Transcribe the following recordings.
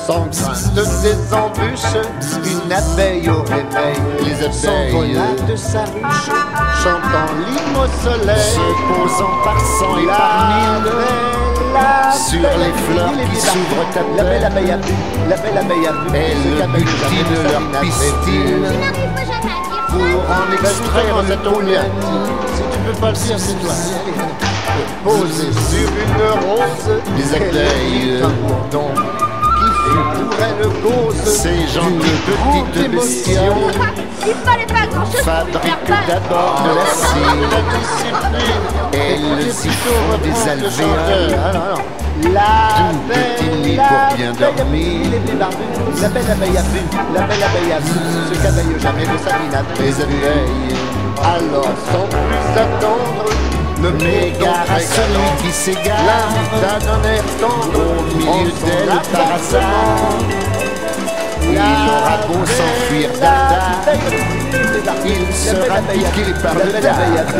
Sans crainte des embûches, une abeille au réveil, Les abeilles s'envola de sa ruche, chantant l'hymne au soleil, se posant par cent et par mille sur les fleurs qui s'ouvrent à la belle peine. abeille a bu, la belle abeille a bu, Elles butinent leur pistil pour en extraire le pollen. Si tu peux pas le dire, c'est toi. Posé sur une rose, Les abeilles un bourdon qui fut pour elle cause Ces gentilles petites bestioles Il fallait pas grand-chose pour lui faire fabriquent peur. d'abord de la cire. Elles y font des alvéoles. Alors, Tout petit lit pour bien dormir. La belle abeille a bu, la belle abeille a bu, ce qu'abeille jamais de sa vie n'a Les fait. abeilles Alors, sans plus attendre, le m'égarent à celui qui s'égare l'invita d'un air tendre au milieu en son d'elle par hasard. Il aura beau s'enfuir d'Alda, il sera piqué par le dard.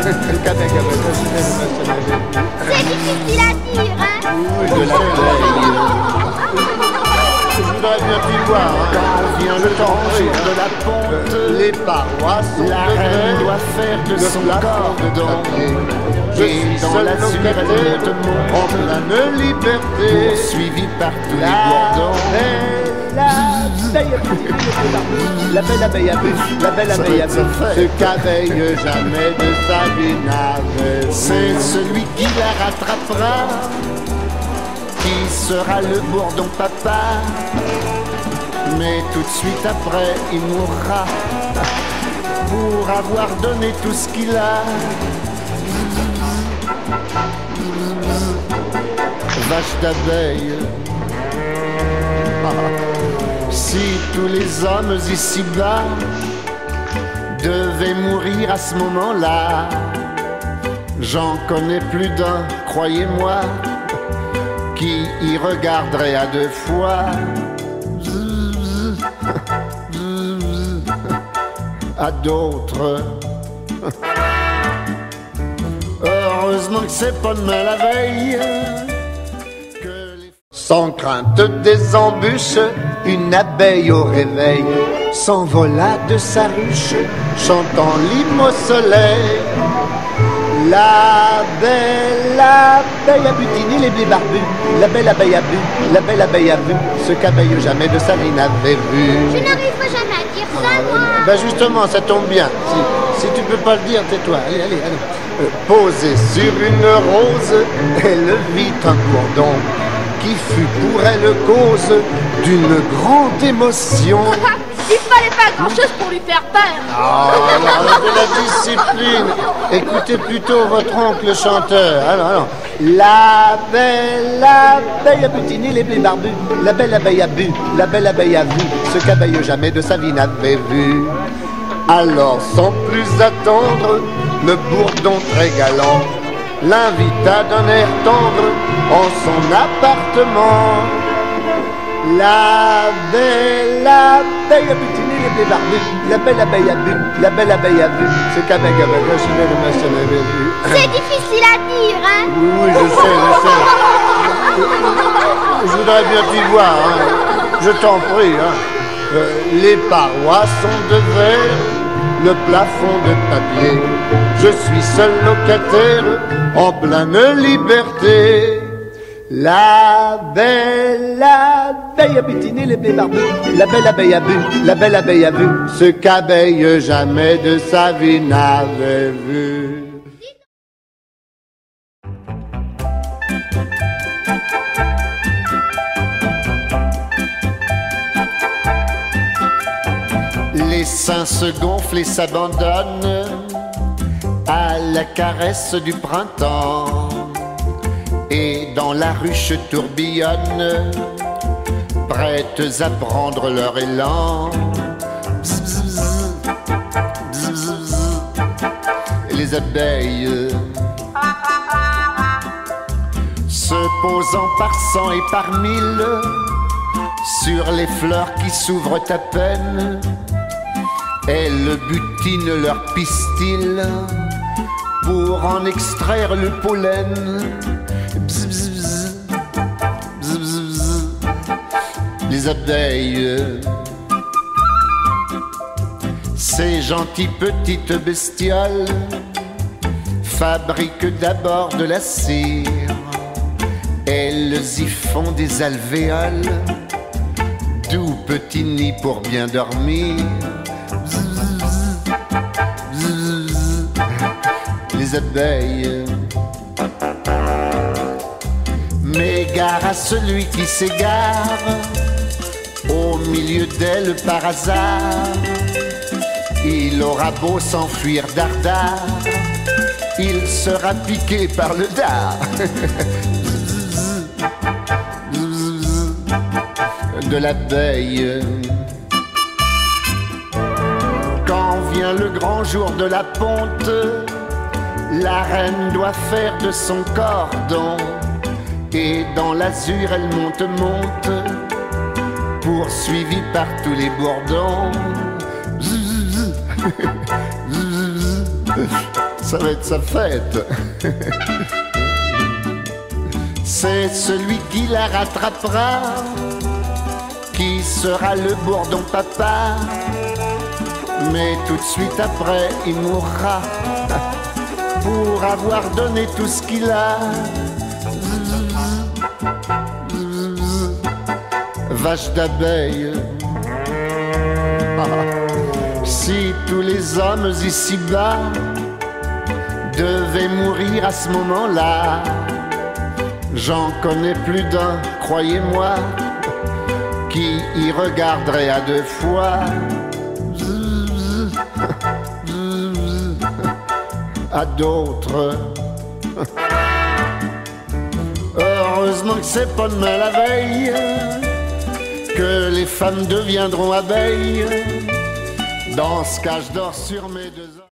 C'est difficile à dire, hein. De l'abeille, Je voudrais bien t'y voir, quand vient le temps de la ponte, les parois sont la de reine verre, doit faire de le son plafond corps de dedans. papier. Je Et suis dans seul la locataire, surélève en pleine liberté. poursuivi par tous les La bourdons. belle abeille a bu, la belle abeille a bu, ce qu'abeille jamais de sa vie n'avait. C'est celui qui la rattrapera qui sera le bourdon papa. Mais tout de suite après, il mourra pour avoir donné tout ce qu'il a. Vache d'abeille. Si tous les hommes ici-bas devaient mourir à ce moment-là, j'en connais plus d'un, croyez-moi, qui y regarderait à deux fois. À d'autres. Heureusement que c'est pas demain la veille. Sans crainte des embûches, une abeille au réveil s'envola de sa ruche, chantant l'hymne au soleil. La belle abeille a butiné les blés barbus, la belle abeille a bu, la belle abeille a bu, ce qu'abeille jamais de sa vie n'avait vu. Je n'arriverai jamais à dire ça, moi. Ben justement, ça tombe bien. Si tu peux pas le dire, tais-toi. Allez, allez, allez. Posé sur une rose, elle vit un bourdon qui fut pour elle cause d'une grande émotion. Il fallait pas grand-chose pour lui faire peur. Ah, alors, de la discipline. Écoutez plutôt votre oncle chanteur. Alors. La belle abeille a butiné les blés barbus. La belle abeille a bu, la belle abeille a vu ce qu'abeille jamais de sa vie n'avait vu. Alors, sans plus attendre, le bourdon très galant l'invita d'un air tendre en son appartement. La belle abeille a butiné les blés barbus. La belle abeille a bu, la belle abeille a vu ce qu'abeille avait vu. C'est difficile à dire, hein. Oui, je sais. Je voudrais bien t'y voir, hein. Je t'en prie, hein. Les parois sont de verre, le plafond de papier. Je suis seul locataire, en pleine liberté. La belle abeille a butiné les blés barbus. La belle abeille a bu, la belle abeille a vu ce qu'abeille jamais de sa vie n'avait vu. Les seins se gonflent et s'abandonnent à la caresse du printemps. Et dans la ruche tourbillonnent, prêtes à prendre leur élan. Bzz, bzz, bzz. Bzz, bzz, bzz. Les abeilles se posant par cent et par mille sur les fleurs qui s'ouvrent à peine, elles butinent leur pistil pour en extraire le pollen. Bzz, bzz, bzz. Bzz, bzz, bzz. Les abeilles, ces gentilles petites bestioles, fabriquent d'abord de la cire. Elles y font des alvéoles, doux petits nids pour bien dormir. Les abeilles, mais gare à celui qui s'égare au milieu d'elles par hasard. Il aura beau s'enfuir dardard, il sera piqué par le dard. De l'abeille. Quand vient le grand jour de la ponte, la reine doit faire de son cordon, et dans l'azur elle monte, poursuivie par tous les bourdons. Ça va être sa fête. C'est celui qui la rattrapera qui sera le bourdon papa, mais tout de suite après il mourra pour avoir donné tout ce qu'il a. Vache d'abeille, si tous les hommes ici-bas devaient mourir à ce moment-là, j'en connais plus d'un, croyez-moi, qui y regarderait à deux fois. À d'autres, heureusement que c'est pas demain la veille que les femmes deviendront abeilles. Dans ce cas je dors sur mes deux